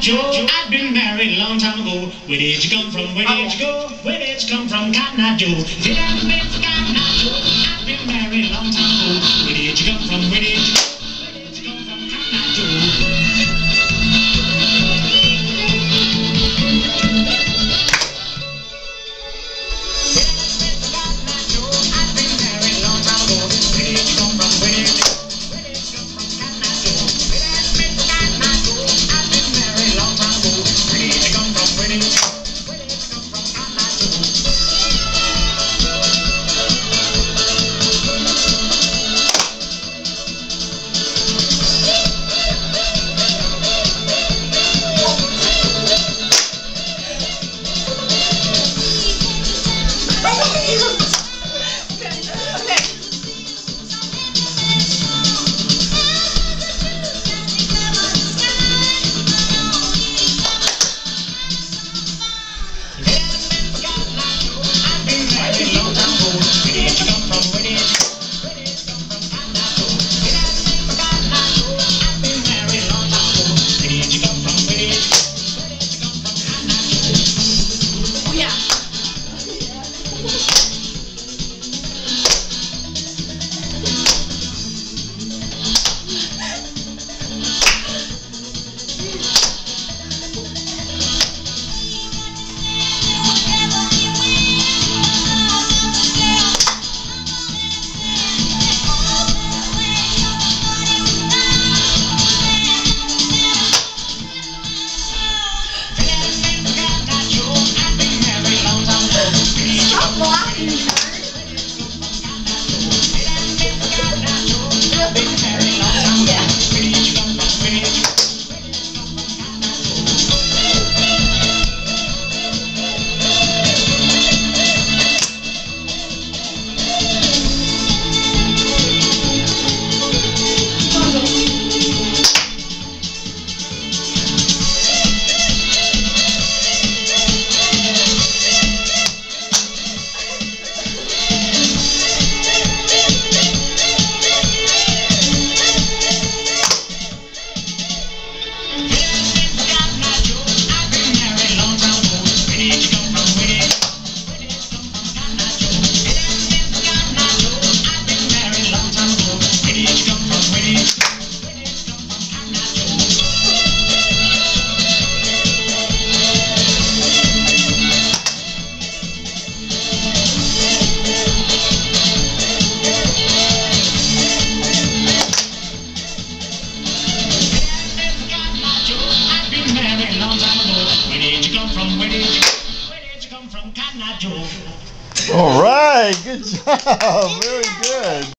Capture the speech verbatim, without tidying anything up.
Joe, I've been married a long time ago. Where did you come from? Where did you go? Where did you come from, Cotton Eye Joe? Did I admit to Cotton Eye Joe? I've been married a long time ago. Where did you come from? Where did you go? Where did you come from, Cotton Eye Joe? All right, good job. Very good.